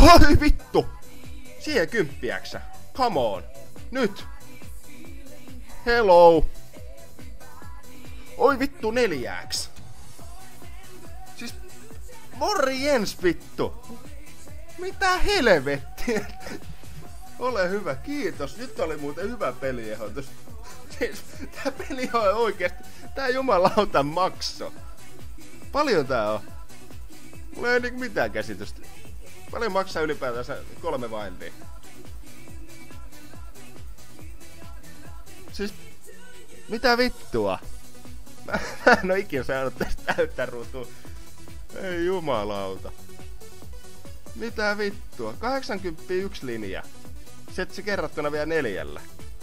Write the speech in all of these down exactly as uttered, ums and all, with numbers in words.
Oi vittu! Siihen kymppiäksä. Come on. Nyt. Hello. Oi vittu neljäks. Siis morjens vittu. Mitä helvettiä? Ole hyvä, kiitos. Nyt oli muuten hyvä peliehdotus. Siis tää peli on oikeesti. Tää jumalauta makso. Paljon tää on? Mulla ei niinku mitään käsitystä. Paljon maksaa ylipäätänsä kolme Wildia? Siis mitä vittua? Mä, mä en oo ikinä saanut tästä täyttä ruutua. Ei jumalauta. Mitä vittua? kahdeksankymmentä yksi linja. Sitten se kerrottuna vielä neljällä.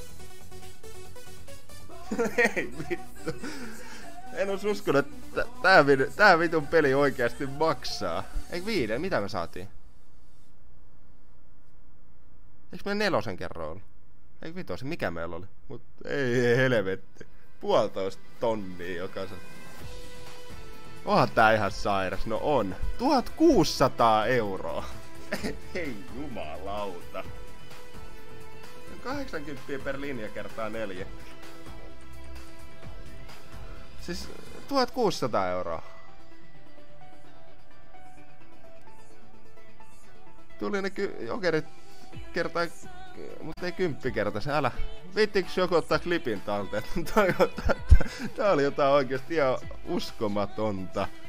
Ei vittu. En ois uskonut, että tää, tää vitun peli oikeasti maksaa. Eikö viiden? Mitä me saatiin? Eiks me nelosen kerran ollut? Eikö vitosen? Mikä meillä oli? Mut ei, ei helvetti. Puolitoista tonnia jokaisen. Onhan tää ihan sairas. No on. tuhatkuusisataa euroa. Ei jumalauta. kahdeksankymmentä per linja kertaa neljä. Siis tuhatkuusisataa euroa. Tuli ne ky- jokerit kertaa, mutta ei kymppikertaisen. Älä. Viittiinkö joku ottaa klipin talteen? Tää oli jotain oikeesti ihan uskomatonta.